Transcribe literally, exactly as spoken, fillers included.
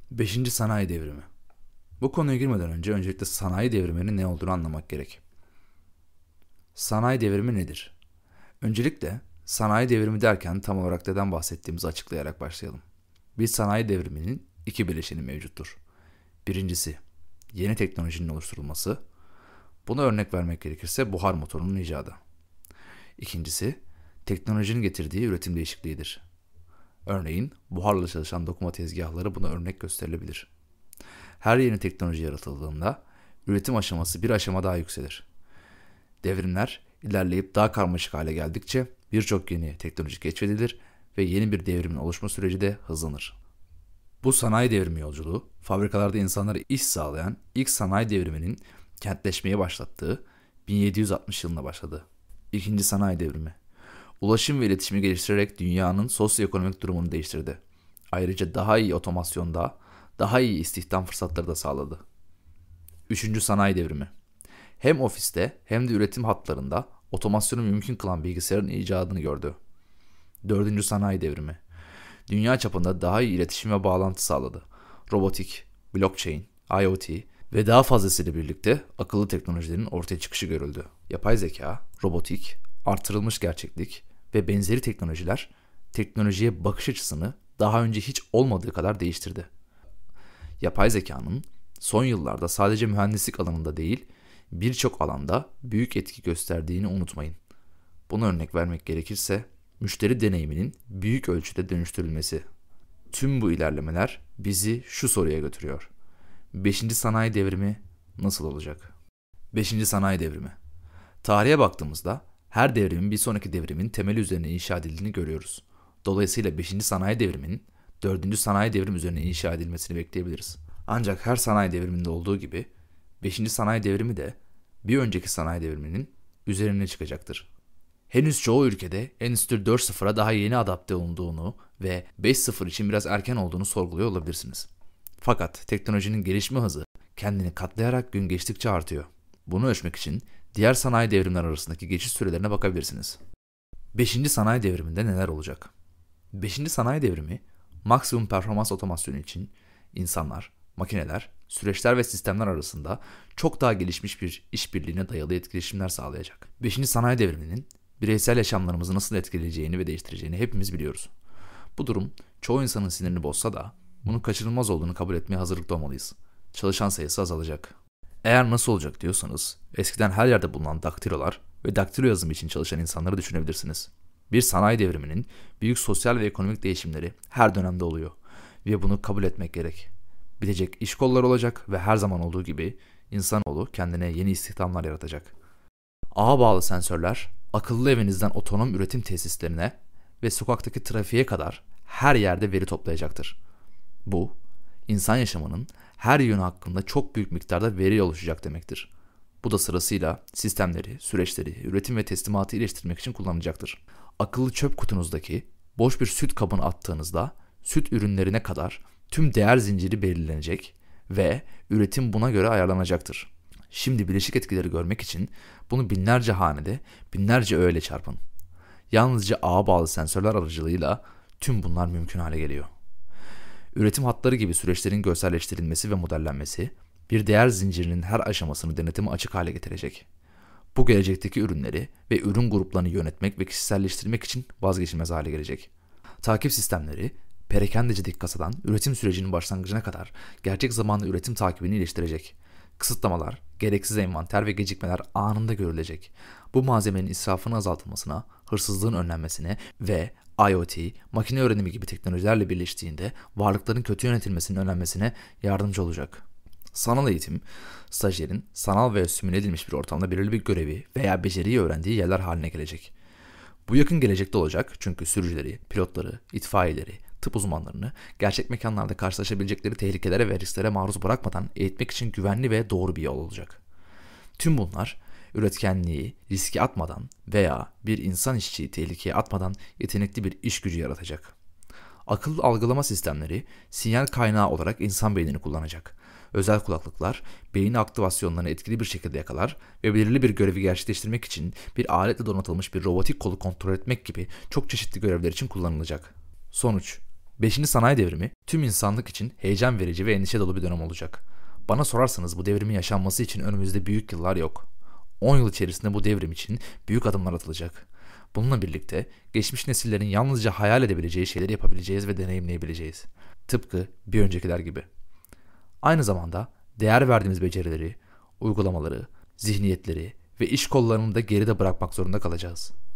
Beşinci sanayi devrimi. Bu konuya girmeden önce öncelikle sanayi devriminin ne olduğunu anlamak gerek. Sanayi devrimi nedir? Öncelikle sanayi devrimi derken tam olarak neden bahsettiğimizi açıklayarak başlayalım. Bir sanayi devriminin iki bileşeni mevcuttur. Birincisi, yeni teknolojinin oluşturulması. Buna örnek vermek gerekirse buhar motorunun icadı. İkincisi, teknolojinin getirdiği üretim değişikliğidir. Örneğin buharla çalışan dokuma tezgahları buna örnek gösterilebilir. Her yeni teknoloji yaratıldığında üretim aşaması bir aşama daha yükselir. Devrimler ilerleyip daha karmaşık hale geldikçe birçok yeni teknoloji keşfedilir ve yeni bir devrimin oluşma süreci de hızlanır. Bu sanayi devrimi yolculuğu, fabrikalarda insanlara iş sağlayan ilk sanayi devriminin kentleşmeye başlattığı bin yedi yüz altmış yılında başladı. İkinci sanayi devrimi, ulaşım ve iletişimi geliştirerek dünyanın sosyoekonomik durumunu değiştirdi. Ayrıca daha iyi otomasyonda, daha iyi istihdam fırsatları da sağladı. Üçüncü sanayi devrimi, hem ofiste hem de üretim hatlarında otomasyonu mümkün kılan bilgisayarın icadını gördü. Dördüncü sanayi devrimi, dünya çapında daha iyi iletişim ve bağlantı sağladı. Robotik, blockchain, IoT ve daha fazlasıyla birlikte akıllı teknolojilerin ortaya çıkışı görüldü. Yapay zeka, robotik, artırılmış gerçeklik ve benzeri teknolojiler teknolojiye bakış açısını daha önce hiç olmadığı kadar değiştirdi. Yapay zekanın son yıllarda sadece mühendislik alanında değil, birçok alanda büyük etki gösterdiğini unutmayın. Buna örnek vermek gerekirse, müşteri deneyiminin büyük ölçüde dönüştürülmesi. Tüm bu ilerlemeler bizi şu soruya götürüyor. Beşinci sanayi devrimi nasıl olacak? Beşinci sanayi devrimi. Tarihe baktığımızda her devrimin bir sonraki devrimin temeli üzerine inşa edildiğini görüyoruz. Dolayısıyla beşinci sanayi devriminin dördüncü sanayi devrimi üzerine inşa edilmesini bekleyebiliriz. Ancak her sanayi devriminde olduğu gibi beşinci sanayi devrimi de bir önceki sanayi devriminin üzerine çıkacaktır. Henüz çoğu ülkede Endüstri dört nokta sıfıra daha yeni adapte olunduğunu ve beş nokta sıfır için biraz erken olduğunu sorguluyor olabilirsiniz. Fakat teknolojinin gelişme hızı kendini katlayarak gün geçtikçe artıyor. Bunu ölçmek için diğer sanayi devrimler arasındaki geçiş sürelerine bakabilirsiniz. Beşinci sanayi devriminde neler olacak? Beşinci sanayi devrimi maksimum performans otomasyonu için insanlar, makineler, süreçler ve sistemler arasında çok daha gelişmiş bir işbirliğine dayalı etkileşimler sağlayacak. Beşinci sanayi devriminin bireysel yaşamlarımızı nasıl etkileyeceğini ve değiştireceğini hepimiz biliyoruz. Bu durum çoğu insanın sinirini bozsa da bunun kaçınılmaz olduğunu kabul etmeye hazırlıklı olmalıyız. Çalışan sayısı azalacak. Eğer nasıl olacak diyorsanız, eskiden her yerde bulunan daktilolar ve daktilo yazımı için çalışan insanları düşünebilirsiniz. Bir sanayi devriminin büyük sosyal ve ekonomik değişimleri her dönemde oluyor ve bunu kabul etmek gerek. Bitecek iş kolları olacak ve her zaman olduğu gibi insanoğlu kendine yeni istihdamlar yaratacak. Ağa bağlı sensörler, akıllı evinizden otonom üretim tesislerine ve sokaktaki trafiğe kadar her yerde veri toplayacaktır. Bu, insan yaşamının her yönü hakkında çok büyük miktarda veri oluşacak demektir. Bu da sırasıyla sistemleri, süreçleri, üretim ve teslimatı iyileştirmek için kullanılacaktır. Akıllı çöp kutunuzdaki boş bir süt kabını attığınızda süt ürünlerine kadar tüm değer zinciri belirlenecek ve üretim buna göre ayarlanacaktır. Şimdi bileşik etkileri görmek için bunu binlerce hanede, binlerce öğeyle çarpın. Yalnızca ağa bağlı sensörler aracılığıyla tüm bunlar mümkün hale geliyor. Üretim hatları gibi süreçlerin görselleştirilmesi ve modellenmesi, bir değer zincirinin her aşamasını denetime açık hale getirecek. Bu gelecekteki ürünleri ve ürün gruplarını yönetmek ve kişiselleştirmek için vazgeçilmez hale gelecek. Takip sistemleri, perakendecilik kasadan üretim sürecinin başlangıcına kadar gerçek zamanlı üretim takibini iyileştirecek. Kısıtlamalar, gereksiz envanter ve gecikmeler anında görülecek. Bu malzemenin israfının azaltılmasına, hırsızlığın önlenmesine ve IoT, makine öğrenimi gibi teknolojilerle birleştiğinde varlıkların kötü yönetilmesinin önlenmesine yardımcı olacak. Sanal eğitim, stajyerin sanal veya simüle edilmiş bir ortamda belirli bir görevi veya beceriyi öğrendiği yerler haline gelecek. Bu yakın gelecekte olacak çünkü sürücüleri, pilotları, itfaiyeleri, tıp uzmanlarını gerçek mekanlarda karşılaşabilecekleri tehlikelere ve risklere maruz bırakmadan eğitmek için güvenli ve doğru bir yol olacak. Tüm bunlar üretkenliği riske atmadan veya bir insan işçiyi tehlikeye atmadan yetenekli bir iş gücü yaratacak. Akıllı algılama sistemleri sinyal kaynağı olarak insan beynini kullanacak. Özel kulaklıklar beyin aktivasyonlarını etkili bir şekilde yakalar ve belirli bir görevi gerçekleştirmek için bir aletle donatılmış bir robotik kolu kontrol etmek gibi çok çeşitli görevler için kullanılacak. Sonuç, Beşinci sanayi devrimi tüm insanlık için heyecan verici ve endişe dolu bir dönem olacak. Bana sorarsanız bu devrimin yaşanması için önümüzde büyük yıllar yok. on yıl içerisinde bu devrim için büyük adımlar atılacak. Bununla birlikte geçmiş nesillerin yalnızca hayal edebileceği şeyleri yapabileceğiz ve deneyimleyebileceğiz. Tıpkı bir öncekiler gibi. Aynı zamanda değer verdiğimiz becerileri, uygulamaları, zihniyetleri ve iş kollarını da geride bırakmak zorunda kalacağız.